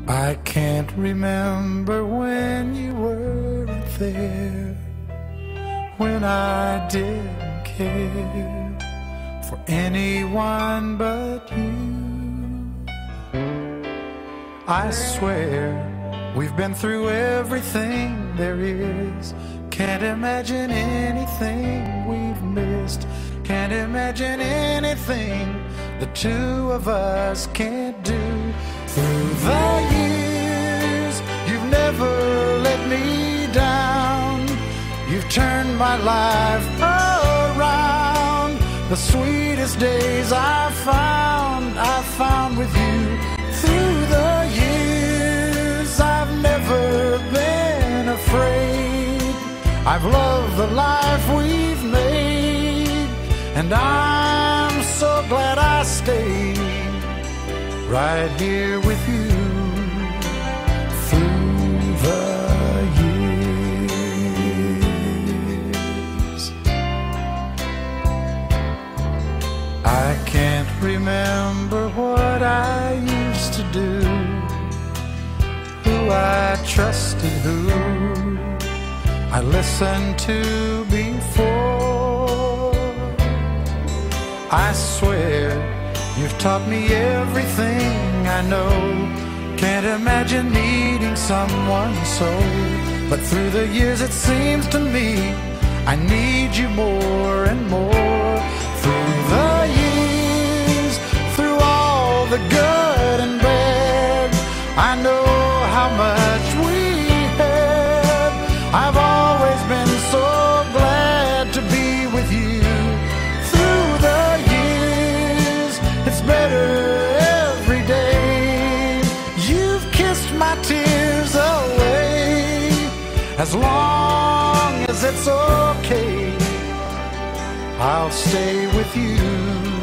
I can't remember when you weren't there, when I didn't care for anyone but you. I swear we've been through everything there is. Can't imagine anything we've missed. Can't imagine anything the two of us can't do. Through the years, you've never let me down. You've turned my life around. The sweetest days I found with you. Through the years, I've never been afraid. I've loved the life we've made, and I'm so glad I stayed right here with you through the years. I can't remember what I used to do, who I trusted, who I listened to before. I swear you've taught me everything I know. Can't imagine needing someone so. But through the years it seems to me I need you more and more. Through the years, through all the good and bad, I know how much we had. I've always been so glad to be with you. Through the years, it's better every day. You've kissed my tears away. As long as it's okay, I'll stay with you.